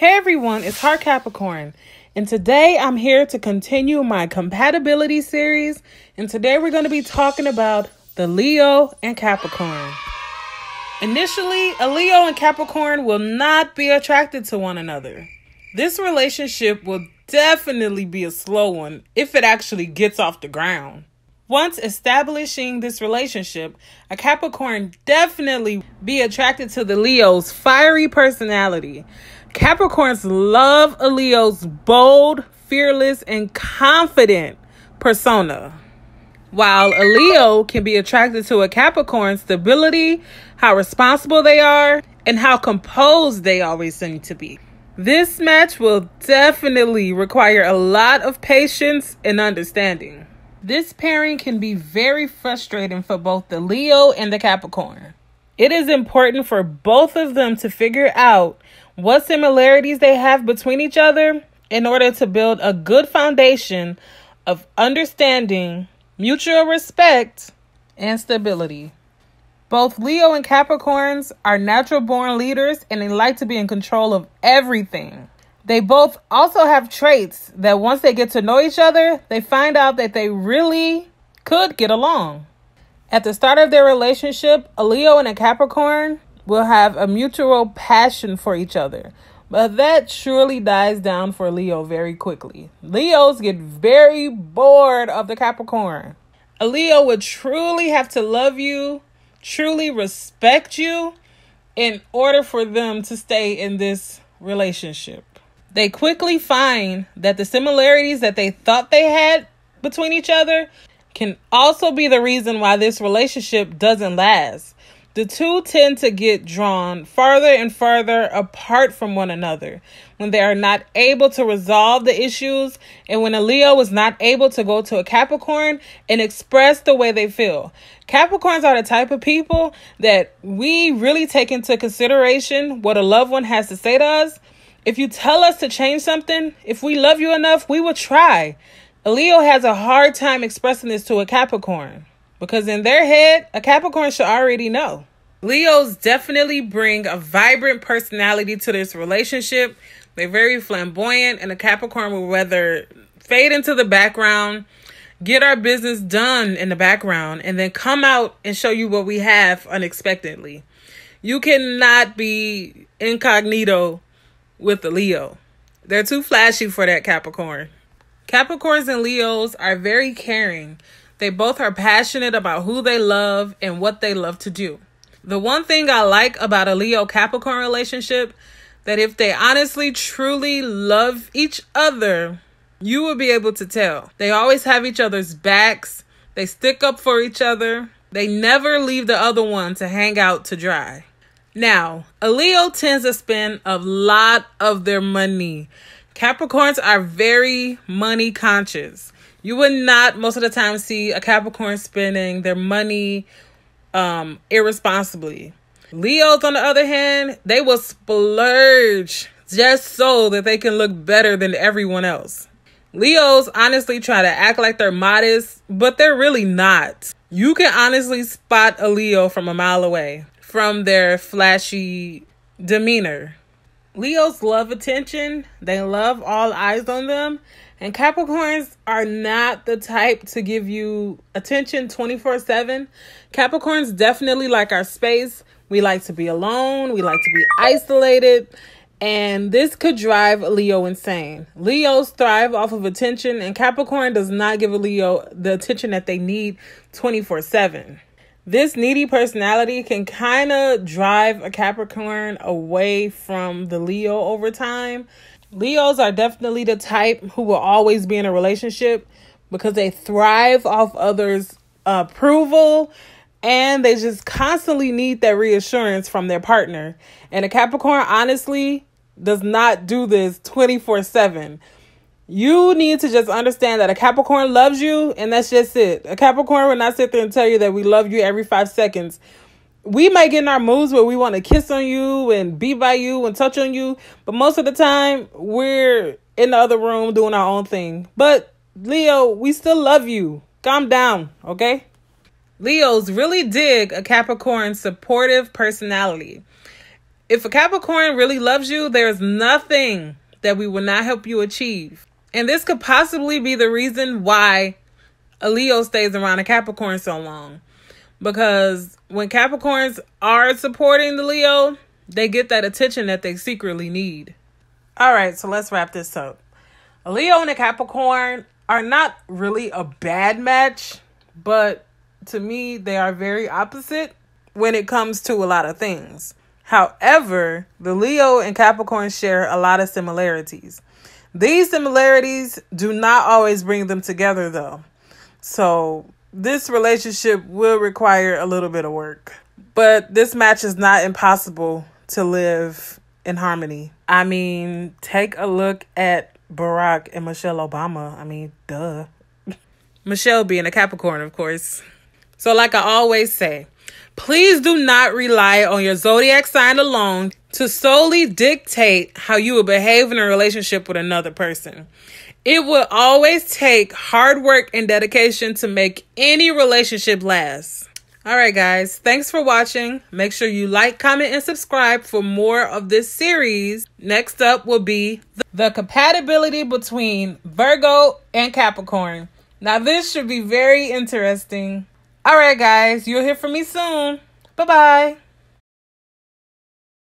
Hey everyone, it's Heart Capricorn, and today I'm here to continue my compatibility series, and today we're going to be talking about the Leo and Capricorn. Initially, a Leo and Capricorn will not be attracted to one another. This relationship will definitely be a slow one if it actually gets off the ground. Once establishing this relationship, a Capricorn definitely be attracted to the Leo's fiery personality. Capricorns love a Leo's bold, fearless, and confident persona. While a Leo can be attracted to a Capricorn's stability, how responsible they are, and how composed they always seem to be. This match will definitely require a lot of patience and understanding. This pairing can be very frustrating for both the Leo and the Capricorn. It is important for both of them to figure out what similarities they have between each other in order to build a good foundation of understanding, mutual respect, and stability. Both Leo and Capricorns are natural-born leaders and they like to be in control of everything. They both also have traits that once they get to know each other, they find out that they really could get along. At the start of their relationship, a Leo and a Capricorn will have a mutual passion for each other. But that surely dies down for Leo very quickly. Leos get very bored of the Capricorn. A Leo would truly have to love you, truly respect you, in order for them to stay in this relationship. They quickly find that the similarities that they thought they had between each other can also be the reason why this relationship doesn't last. The two tend to get drawn farther and farther apart from one another when they are not able to resolve the issues, and when a Leo is not able to go to a Capricorn and express the way they feel. Capricorns are the type of people that we really take into consideration what a loved one has to say to us. If you tell us to change something, if we love you enough, we will try. A Leo has a hard time expressing this to a Capricorn because in their head, a Capricorn should already know. Leos definitely bring a vibrant personality to this relationship. They're very flamboyant, and a Capricorn will rather fade into the background, get our business done in the background, and then come out and show you what we have unexpectedly. You cannot be incognito with the Leo. They're too flashy for that Capricorn. Capricorns and Leos are very caring. They both are passionate about who they love and what they love to do. The one thing I like about a Leo-Capricorn relationship, that if they honestly, truly love each other, you will be able to tell. They always have each other's backs. They stick up for each other. They never leave the other one to hang out to dry. Now, a Leo tends to spend a lot of their money. Capricorns are very money conscious. You would not most of the time see a Capricorn spending their money irresponsibly. Leos, on the other hand, they will splurge just so that they can look better than everyone else. Leos honestly try to act like they're modest, but they're really not. You can honestly spot a Leo from a mile away from their flashy demeanor. Leos love attention. They love all eyes on them. And Capricorns are not the type to give you attention 24/7. Capricorns definitely like our space. We like to be alone. We like to be isolated. And this could drive a Leo insane. Leos thrive off of attention, and Capricorn does not give a Leo the attention that they need 24/7. This needy personality can kind of drive a Capricorn away from the Leo over time. Leos are definitely the type who will always be in a relationship because they thrive off others' approval, and they just constantly need that reassurance from their partner. And a Capricorn honestly does not do this 24/7. You need to just understand that a Capricorn loves you, and that's just it. A Capricorn will not sit there and tell you that we love you every 5 seconds. We might get in our moods where we want to kiss on you and be by you and touch on you, but most of the time, we're in the other room doing our own thing. But Leo, we still love you. Calm down, okay? Leos really dig a Capricorn's supportive personality. If a Capricorn really loves you, there's nothing that we will not help you achieve. And this could possibly be the reason why a Leo stays around a Capricorn so long. Because when Capricorns are supporting the Leo, they get that attention that they secretly need. All right, so let's wrap this up. A Leo and a Capricorn are not really a bad match, but to me, they are very opposite when it comes to a lot of things. However, the Leo and Capricorn share a lot of similarities. These similarities do not always bring them together, though. So this relationship will require a little bit of work. But this match is not impossible to live in harmony. I mean, take a look at Barack and Michelle Obama. I mean, duh. Michelle being a Capricorn, of course. So like I always say, please do not rely on your zodiac sign alone to solely dictate how you will behave in a relationship with another person. It will always take hard work and dedication to make any relationship last. All right, guys. Thanks for watching. Make sure you like, comment, and subscribe for more of this series. Next up will be the compatibility between Virgo and Capricorn. Now, this should be very interesting. All right, guys. You'll hear from me soon. Bye-bye.